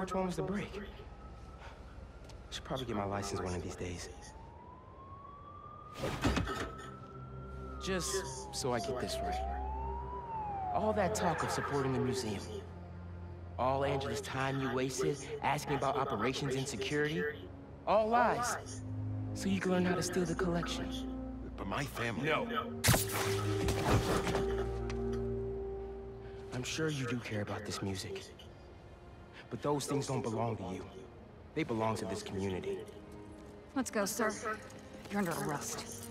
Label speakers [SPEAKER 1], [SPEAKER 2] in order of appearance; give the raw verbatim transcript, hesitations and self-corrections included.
[SPEAKER 1] which one was the break. Should probably get my license one of these days. Just so I get this right. All that talk of supporting the museum. All Angela's time you wasted asking about operations and security. All lies. So you can learn how to steal the collection.
[SPEAKER 2] But my family...
[SPEAKER 1] No. I'm sure you do care about this music. But those things don't belong to you. They belong to this community.
[SPEAKER 3] Let's go, sir. You're under arrest.